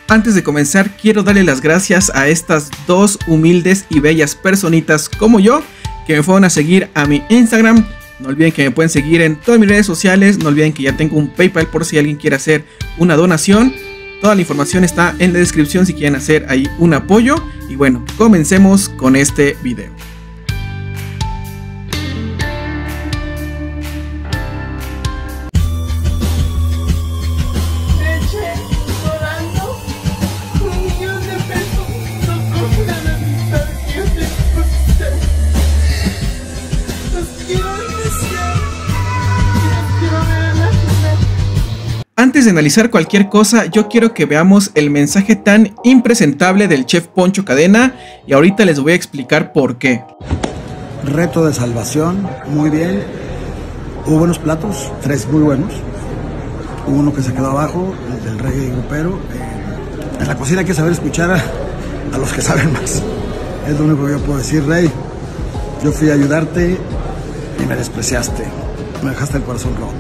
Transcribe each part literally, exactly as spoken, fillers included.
Antes de comenzar, quiero darle las gracias a estas dos humildes y bellas personitas como yo que me fueron a seguir a mi Instagram. No olviden que me pueden seguir en todas mis redes sociales. No olviden que ya tengo un PayPal por si alguien quiere hacer una donación. Toda la información está en la descripción si quieren hacer ahí un apoyo. Y bueno, comencemos con este video. Antes de analizar cualquier cosa, yo quiero que veamos el mensaje tan impresentable del chef Poncho Cadena y ahorita les voy a explicar por qué. Reto de salvación, muy bien. Hubo buenos platos, tres muy buenos. Hubo uno que se quedó abajo, el del rey grupero. Eh, en la cocina hay que saber escuchar a, a los que saben más. Es lo único que yo puedo decir, Rey. Yo fui a ayudarte y me despreciaste. Me dejaste el corazón roto.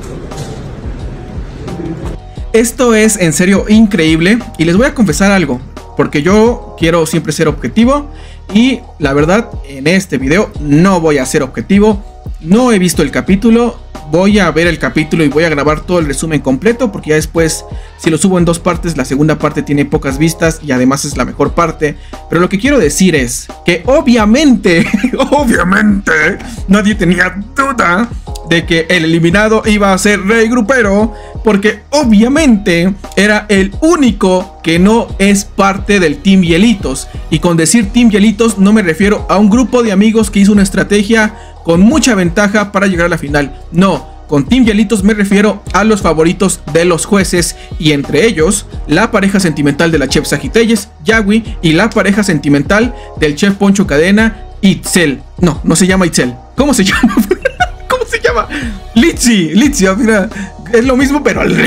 Esto es en serio increíble y les voy a confesar algo, porque yo quiero siempre ser objetivo y la verdad en este video no voy a ser objetivo. No he visto el capítulo, voy a ver el capítulo y voy a grabar todo el resumen completo porque ya después si lo subo en dos partes, la segunda parte tiene pocas vistas y además es la mejor parte. Pero lo que quiero decir es que obviamente, obviamente nadie tenía duda de que el eliminado iba a ser Rey Grupero, porque obviamente era el único que no es parte del Team Hielitos. Y con decir Team Hielitos no me refiero a un grupo de amigos que hizo una estrategia con mucha ventaja para llegar a la final. No, con Team Hielitos me refiero a los favoritos de los jueces y entre ellos la pareja sentimental de la chef Sagitelles, Yagüi, y la pareja sentimental del chef Poncho Cadena, Itzel. No, no se llama Itzel. ¿Cómo se llama? ¿Cómo se llama? Litzy, Litzy, mira, es lo mismo pero al revés.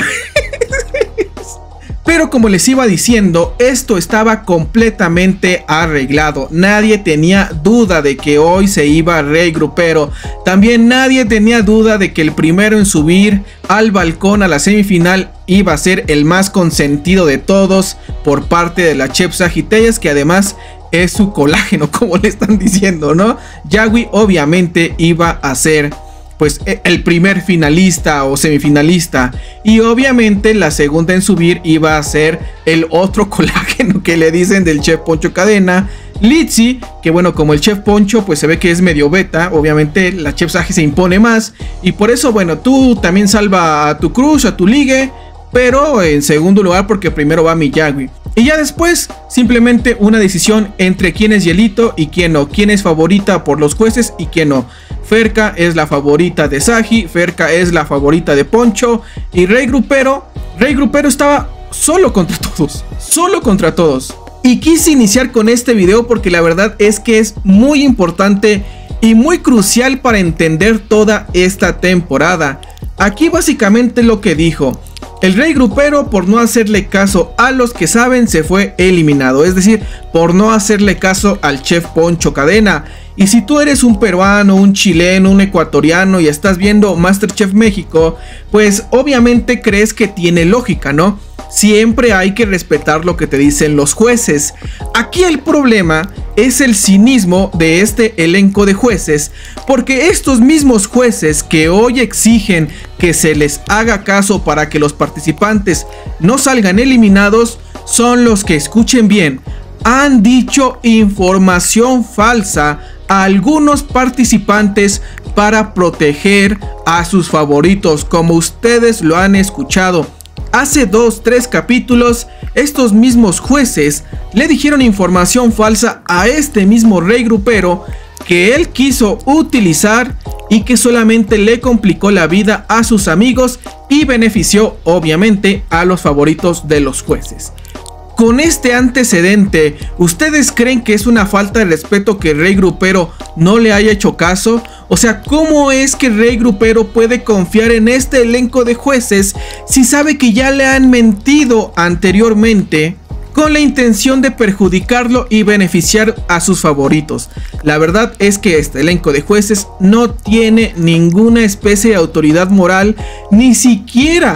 Pero como les iba diciendo, esto estaba completamente arreglado. Nadie tenía duda de que hoy se iba Rey Grupero. También nadie tenía duda de que el primero en subir al balcón a la semifinal iba a ser el más consentido de todos por parte de la chef Sagitelles, que además es su colágeno, como le están diciendo, ¿no? Yagüi obviamente iba a ser pues el primer finalista o semifinalista y obviamente la segunda en subir iba a ser el otro colágeno que le dicen del chef Poncho Cadena, Litzy, que bueno, como el chef Poncho pues se ve que es medio beta, obviamente la chef Sagi se impone más y por eso bueno, tú también salva a tu cruz, a tu ligue, pero en segundo lugar porque primero va mi Yagüi. Y ya después simplemente una decisión entre quién es Hielito y quién no, quién es favorita por los jueces y quién no. Ferka es la favorita de Sagi, Ferka es la favorita de Poncho y Rey Grupero, Rey Grupero estaba solo contra todos, solo contra todos. Y quise iniciar con este video porque la verdad es que es muy importante y muy crucial para entender toda esta temporada. Aquí básicamente lo que dijo: el Rey Grupero, por no hacerle caso a los que saben, se fue eliminado. Es decir, por no hacerle caso al chef Poncho Cadena. Y si tú eres un peruano, un chileno, un ecuatoriano y estás viendo MasterChef México, pues obviamente crees que tiene lógica, ¿no? Siempre hay que respetar lo que te dicen los jueces. Aquí el problema es el cinismo de este elenco de jueces, porque estos mismos jueces que hoy exigen que se les haga caso para que los participantes no salgan eliminados son los que, escuchen bien, han dicho información falsa a algunos participantes para proteger a sus favoritos, como ustedes lo han escuchado. Hace dos, tres capítulos, estos mismos jueces le dijeron información falsa a este mismo Rey Grupero que él quiso utilizar y que solamente le complicó la vida a sus amigos y benefició obviamente a los favoritos de los jueces. Con este antecedente, ¿ustedes creen que es una falta de respeto que Rey Grupero no le haya hecho caso? O sea, ¿cómo es que Rey Grupero puede confiar en este elenco de jueces si sabe que ya le han mentido anteriormente con la intención de perjudicarlo y beneficiar a sus favoritos? La verdad es que este elenco de jueces no tiene ninguna especie de autoridad moral, ni siquiera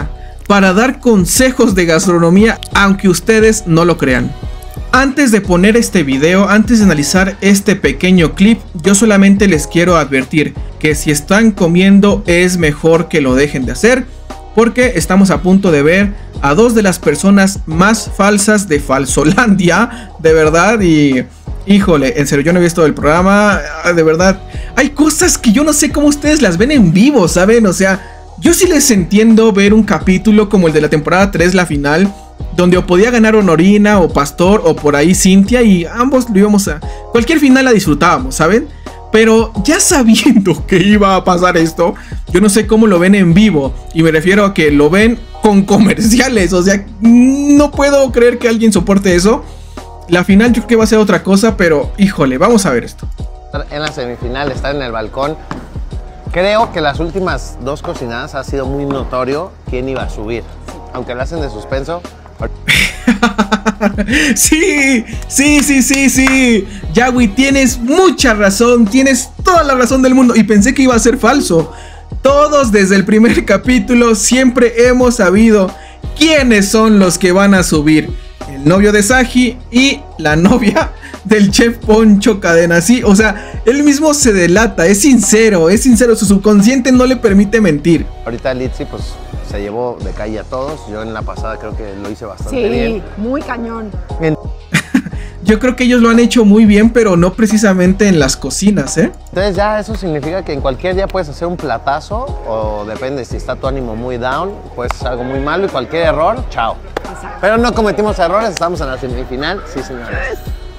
para dar consejos de gastronomía, aunque ustedes no lo crean. Antes de poner este video, antes de analizar este pequeño clip, yo solamente les quiero advertir que si están comiendo es mejor que lo dejen de hacer, porque estamos a punto de ver a dos de las personas más falsas de Falsolandia, de verdad. Y híjole, en serio, yo no he visto el programa, de verdad. Hay cosas que yo no sé cómo ustedes las ven en vivo, ¿saben? O sea, yo sí les entiendo ver un capítulo como el de la temporada tres, la final, donde o podía ganar Honorina o Pastor o por ahí Cintia, y ambos lo íbamos a... cualquier final la disfrutábamos, ¿saben? Pero ya sabiendo que iba a pasar esto, yo no sé cómo lo ven en vivo. Y me refiero a que lo ven con comerciales. O sea, no puedo creer que alguien soporte eso. La final yo creo que va a ser otra cosa, pero híjole, vamos a ver esto. En la semifinal, estar en el balcón. Creo que las últimas dos cocinadas ha sido muy notorio quién iba a subir. Aunque lo hacen de suspenso. Sí, sí, sí, sí, sí. Yagüi, tienes mucha razón. Tienes toda la razón del mundo. Y pensé que iba a ser falso. Todos desde el primer capítulo siempre hemos sabido quiénes son los que van a subir. El novio de Saji y la novia del chef Poncho Cadena. Sí, o sea, él mismo se delata. Es sincero, es sincero. Su subconsciente no le permite mentir. Ahorita Litzy pues se llevó de calle a todos. Yo en la pasada creo que lo hice bastante sí, bien. Sí, muy cañón. Bien. Yo creo que ellos lo han hecho muy bien, pero no precisamente en las cocinas, ¿eh? Entonces ya eso significa que en cualquier día puedes hacer un platazo, o depende si está tu ánimo muy down, puedes hacer algo muy malo y cualquier error, chao. Exacto. Pero no cometimos errores, estamos en la semifinal, sí señores.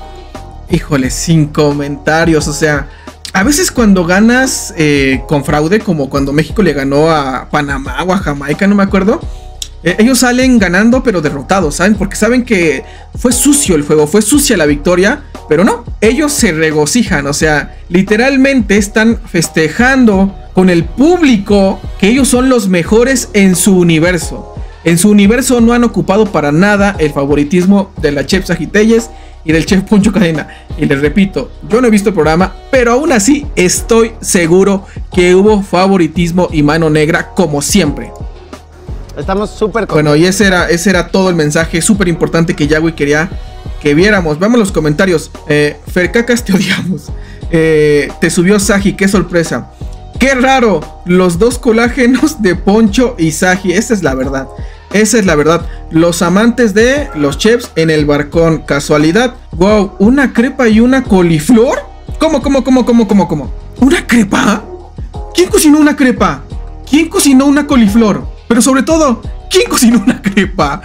Híjole, sin comentarios, o sea, a veces cuando ganas eh, con fraude, como cuando México le ganó a Panamá o a Jamaica, no me acuerdo, eh, ellos salen ganando pero derrotados, ¿saben? Porque saben que fue sucio el juego, fue sucia la victoria, pero no, ellos se regocijan, o sea, literalmente están festejando con el público que ellos son los mejores en su universo. En su universo no han ocupado para nada el favoritismo de la chef Saji Telles y del chef Poncho Cadena. Y les repito, yo no he visto el programa, pero aún así estoy seguro que hubo favoritismo y mano negra como siempre. Estamos súper... Bueno, y ese era, ese era todo el mensaje súper importante que Yagüi quería que viéramos. Vamos a los comentarios. eh, Fercacas, te odiamos. eh, Te subió Saji, qué sorpresa. Qué raro, los dos colágenos de Poncho y Saji. Esa es la verdad. Esa es la verdad. Los amantes de los chefs en el balcón. Casualidad. Wow, ¿una crepa y una coliflor? ¿Cómo, cómo, cómo, cómo, cómo, cómo? ¿Una crepa? ¿Quién cocinó una crepa? ¿Quién cocinó una coliflor? Pero sobre todo, ¿quién cocinó una crepa?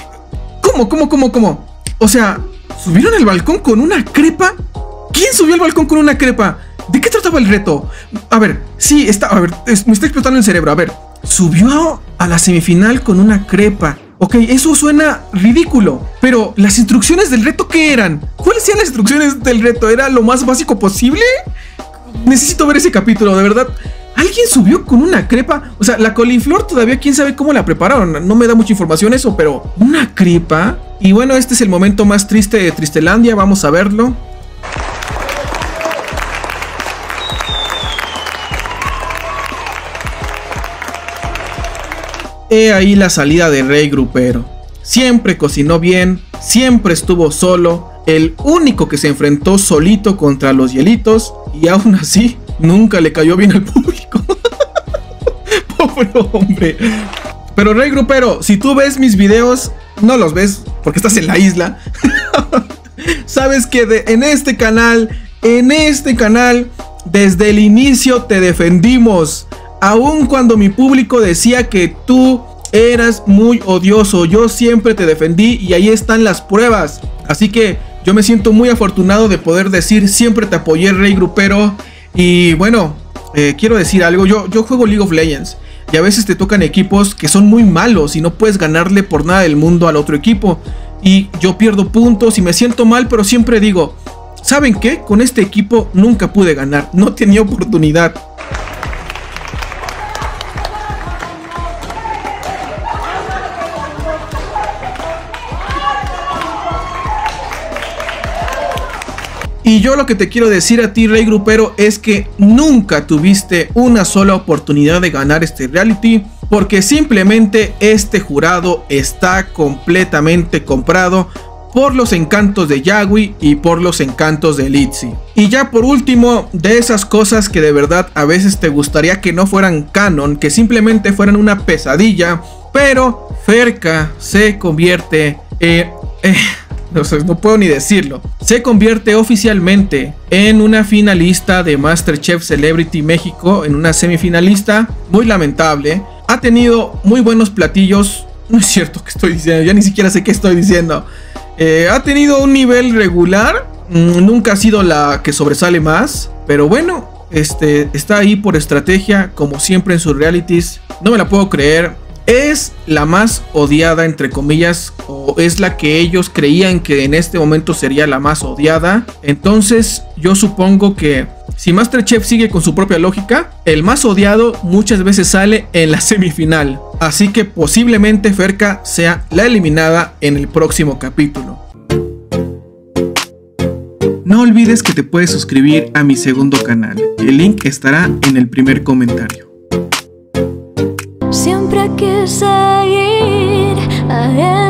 ¿Cómo, cómo, cómo, cómo? O sea, ¿subieron al balcón con una crepa? ¿Quién subió al balcón con una crepa? ¿De qué trataba el reto? A ver, sí, está, a ver, es, me está explotando el cerebro. A ver, subió a la semifinal con una crepa. Ok, eso suena ridículo, pero ¿las instrucciones del reto qué eran? ¿Cuáles eran las instrucciones del reto? ¿Era lo más básico posible? Necesito ver ese capítulo, de verdad. ¿Alguien subió con una crepa? O sea, la coliflor todavía quién sabe cómo la prepararon. No me da mucha información eso, pero ¿una crepa? Y bueno, este es el momento más triste de Tristelandia. Vamos a verlo. He ahí la salida de Rey Grupero. Siempre cocinó bien, siempre estuvo solo, el único que se enfrentó solito contra los hielitos, y aún así nunca le cayó bien al público. Pobre hombre. Pero Rey Grupero, si tú ves mis videos, no los ves porque estás en la isla. Sabes que de, en este canal, en este canal, desde el inicio te defendimos. Aun cuando mi público decía que tú eras muy odioso, yo siempre te defendí y ahí están las pruebas. Así que yo me siento muy afortunado de poder decir siempre te apoyé, Rey Grupero. Y bueno, eh, quiero decir algo, yo, yo juego League of Legends y a veces te tocan equipos que son muy malos y no puedes ganarle por nada del mundo al otro equipo. Y yo pierdo puntos y me siento mal, pero siempre digo, ¿saben qué? Con este equipo nunca pude ganar, no tenía oportunidad. Y yo lo que te quiero decir a ti, Rey Grupero, es que nunca tuviste una sola oportunidad de ganar este reality. porque simplemente este jurado está completamente comprado por los encantos de Yagüi y por los encantos de Litzy. Y ya por último, de esas cosas que de verdad a veces te gustaría que no fueran canon, que simplemente fueran una pesadilla, pero Ferka se convierte eh, eh, no sé, no puedo ni decirlo, se convierte oficialmente en una finalista de MasterChef Celebrity México, en una semifinalista. Muy lamentable, ha tenido muy buenos platillos, no es cierto que estoy diciendo, ya ni siquiera sé qué estoy diciendo. Eh, ha tenido un nivel regular, mm, nunca ha sido la que sobresale más, pero bueno, este, está ahí por estrategia, como siempre en sus realities. No me la puedo creer, es la más odiada entre comillas, o es la que ellos creían que en este momento sería la más odiada. Entonces yo supongo que si MasterChef sigue con su propia lógica, el más odiado muchas veces sale en la semifinal. Así que posiblemente Ferka sea la eliminada en el próximo capítulo. No olvides que te puedes suscribir a mi segundo canal. El link estará en el primer comentario. Siempre quise ir a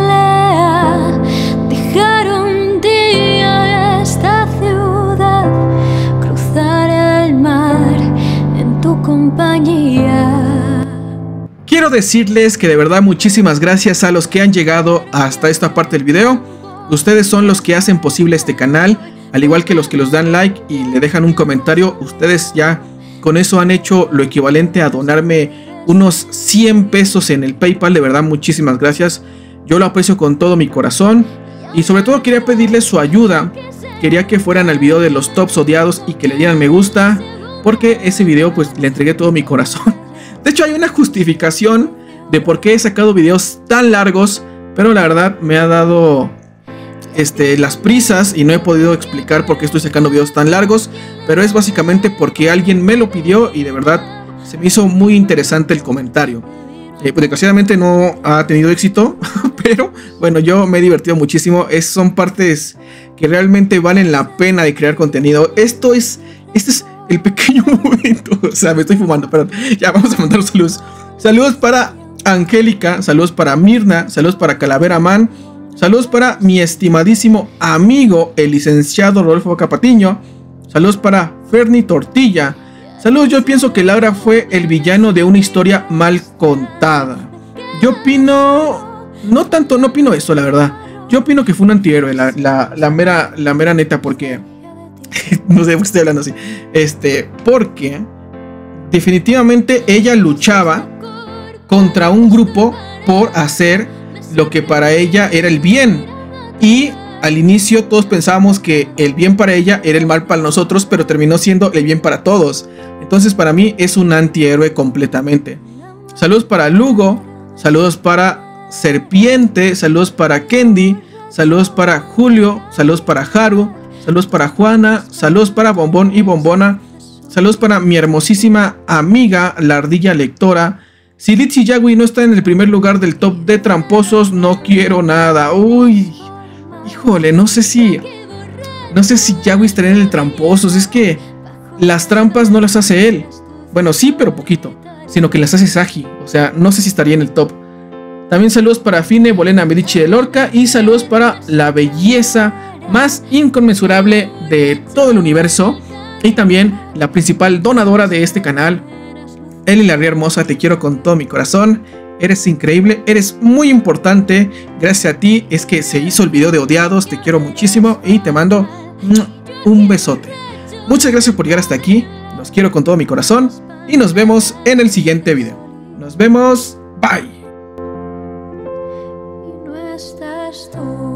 L A, dejar un día esta ciudad, cruzar el mar en tu compañía. Quiero decirles que de verdad muchísimas gracias a los que han llegado hasta esta parte del video. Ustedes son los que hacen posible este canal, al igual que los que los dan like y le dejan un comentario. Ustedes ya con eso han hecho lo equivalente a donarme unos cien pesos en el PayPal. De verdad muchísimas gracias, yo lo aprecio con todo mi corazón. Y sobre todo quería pedirles su ayuda. Quería que fueran al video de los tops odiados y que le dieran me gusta, porque ese video pues le entregué todo mi corazón. De hecho hay una justificación de por qué he sacado videos tan largos, pero la verdad me ha dado este, las prisas y no he podido explicar por qué estoy sacando videos tan largos. Pero es básicamente porque alguien me lo pidió y de verdad se me hizo muy interesante el comentario. Eh, pues desgraciadamente no ha tenido éxito, pero bueno, yo me he divertido muchísimo. Es, son partes que realmente valen la pena de crear contenido. Esto es, este es el pequeño momento. O sea, me estoy fumando, perdón. Ya vamos a mandar saludos. Saludos para Angélica, saludos para Mirna, saludos para Calavera Man, saludos para mi estimadísimo amigo el licenciado Rodolfo Capatiño, saludos para Ferni Tortilla. Saludos, yo pienso que Laura fue el villano de una historia mal contada. Yo opino... No tanto, no opino eso, la verdad. Yo opino que fue un antihéroe, la, la, la, mera, la mera neta, porque... no sé por qué estoy hablando así. Este, porque... definitivamente ella luchaba contra un grupo por hacer lo que para ella era el bien. Y... al inicio todos pensábamos que el bien para ella era el mal para nosotros, pero terminó siendo el bien para todos. Entonces para mí es un antihéroe completamente. Saludos para Lugo, saludos para Serpiente, saludos para Kendi, saludos para Julio, saludos para Haru, saludos para Juana, saludos para Bombón y Bombona, saludos para mi hermosísima amiga la ardilla lectora. Si Litzy y Yagüi no está en el primer lugar del top de tramposos, no quiero nada. Uy... híjole, no sé si... No sé si Yagüi estaría en el tramposos. Es que las trampas no las hace él. Bueno, sí, pero poquito. Sino que las hace Saji. O sea, no sé si estaría en el top. También saludos para Fine, Bolena, Medici de Lorca. Y saludos para la belleza más inconmensurable de todo el universo. Y también la principal donadora de este canal, Eli la Ría Hermosa. Te quiero con todo mi corazón. Eres increíble, eres muy importante. Gracias a ti es que se hizo el video de odiados. Te quiero muchísimo y te mando un besote. Muchas gracias por llegar hasta aquí. Los quiero con todo mi corazón. Y nos vemos en el siguiente video. Nos vemos. Bye. Y no estás tú.